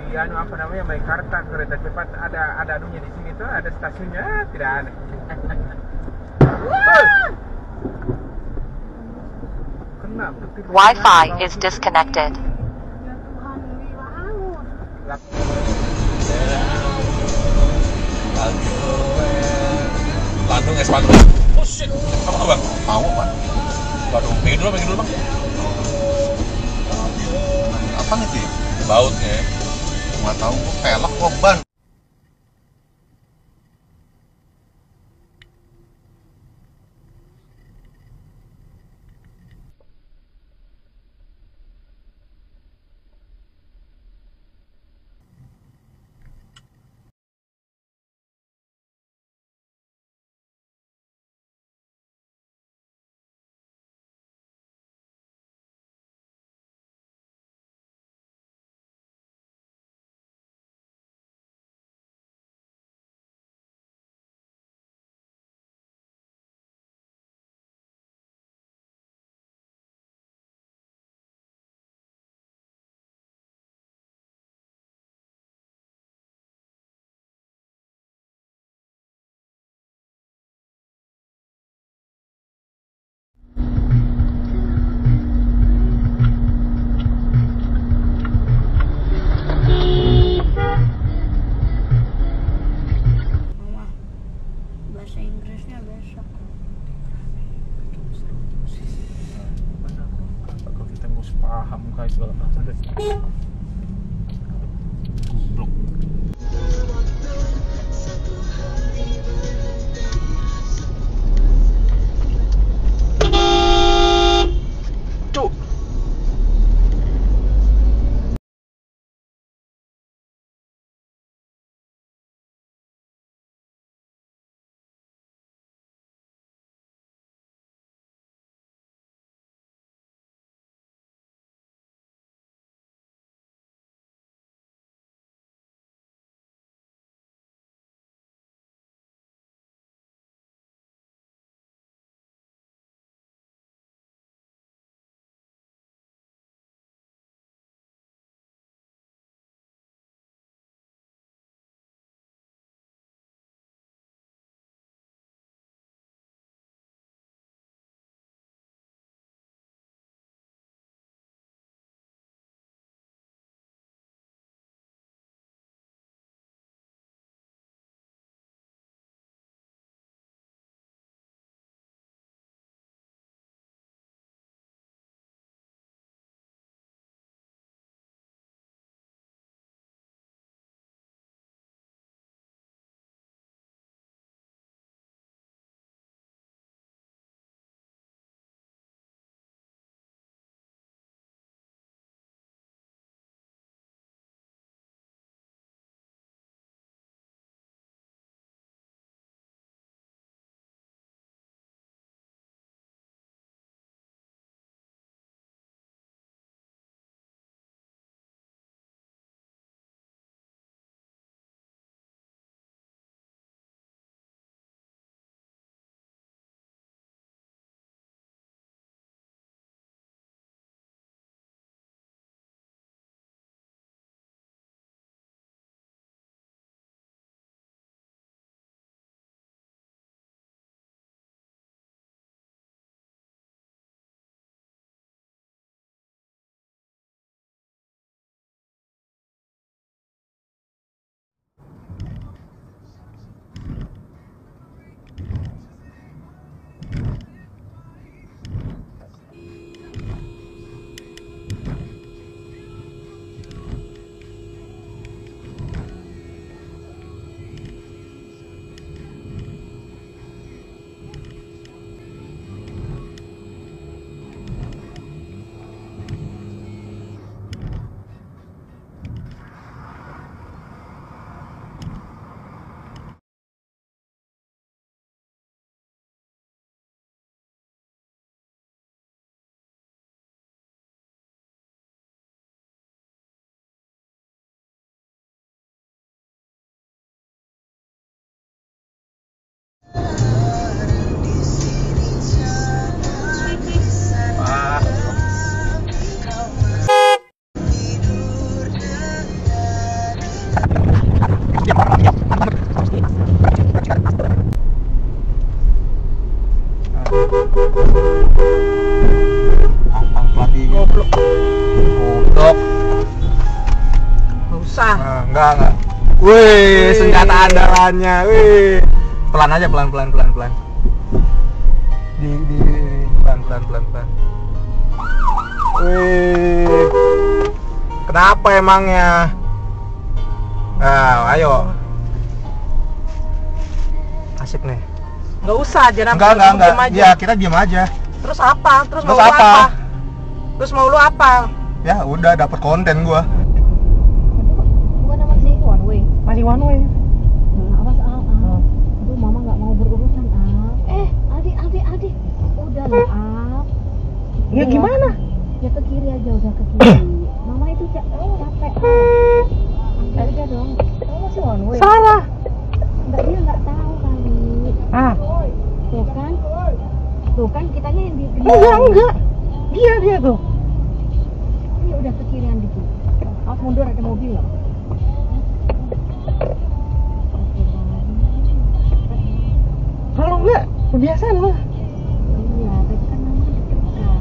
anu apa namanya, Meikarta kereta cepat, ada anunya di sini tuh, ada stasiunnya, tidak ada. Kena petir. Wi-Fi is disconnected. Landung es Bandung. Oh shit. Apa tuh bang? Tahu kan? Waduh, pengen dulu bang. Apa nih sih? Bautnya. Nggak tahu, kok pelek kok ban. Bahasa Inggrisnya besok. Kalau kita nggak usah paham kayak segala macam deh. Goblok. Nggak usah. Enggak. Wih, senjata andalannya. Wih. Pelan aja, pelan. Di pelan. Wih. Kenapa emangnya? Nah, ayo. Asik nih. Nggak usah, jangan Enggak. diam aja. Ya, kita diam aja. Terus apa? Terus mau Terus lu apa? apa? Terus mau lu apa? Ya, udah dapat konten gua. Bukan masih one way. Masih one way. Awas aduh mama nggak mau berurusan adik udah lah Ya gimana? ya ke kiri aja udah ke kiri mama itu capek udah dong kamu masih one way Salah. dia nggak tahu kali tuh kan kitanya yang di Enggak. Dia tuh. ini udah ke kirian dikit awas mundur ada mobil loh. Kalau enggak, kebiasaan lah. Iya, tapi kan mama deg-degan.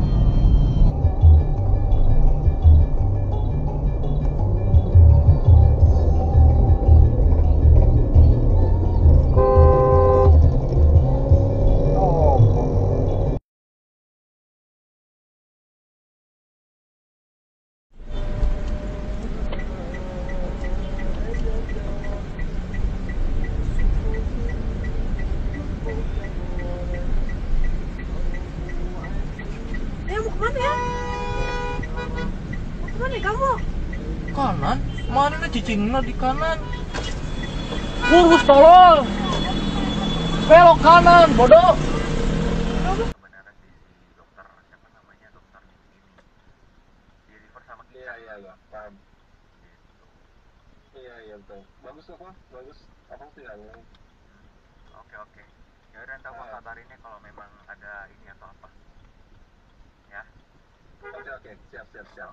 Mau kemana ya? Mau kemana ya kamu? Kanan? Mana cicingnya di kanan? Lurus tolong. Belok kanan, bodoh. Iya, paham. Iya, betul. Bagus apa sih ya? Oke. Ya udah ntar gua kabarin kalau memang ada ini atau apa. Ya. Oke, siap.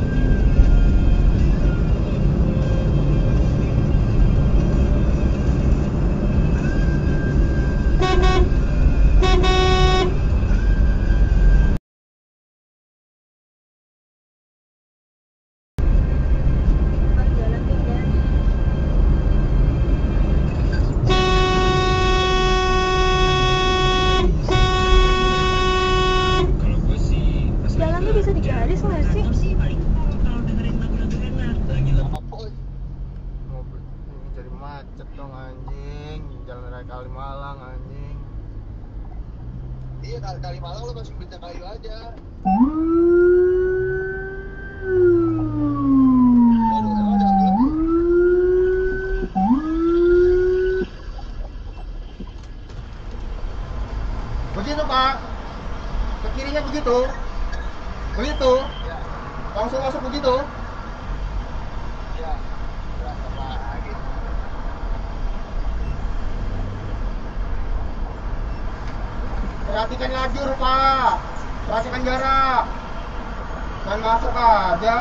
Jalannya bisa digaris nggak sih? Mobil ini jadi macet dong anjing. Jalan raya Kalimalang anjing. Iya, Kalimalang lo masuk berita Kalimalang aja. Waduh, emang ada ambulans? Begitu Pak. Ke kirinya begitu. Langsung masuk begitu. Iya. Berapa lagi? Perhatikan lajur Pak. Perhatikan jarak. Jangan masuk aja.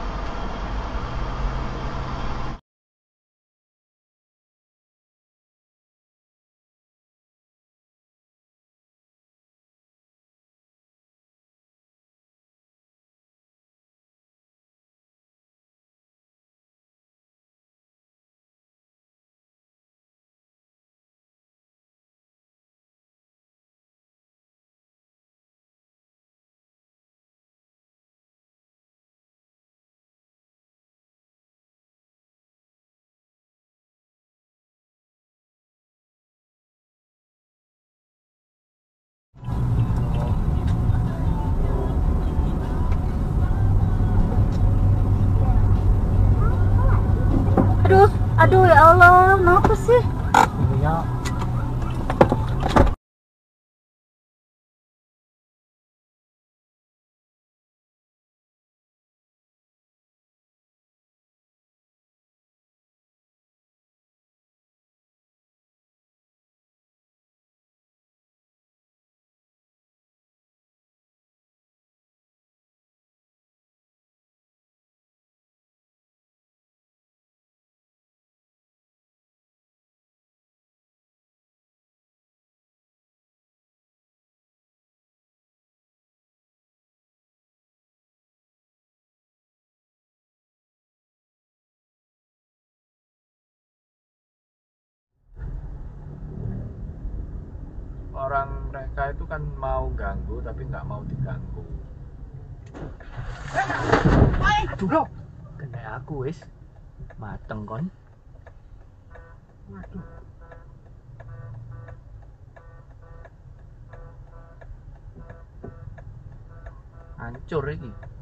Aduh ya Allah, kenapa sih? Iya. orang mereka itu kan mau ganggu tapi nggak mau diganggu. Aduh bro, kena aku wis mateng kon. Waduh. Hancur ini.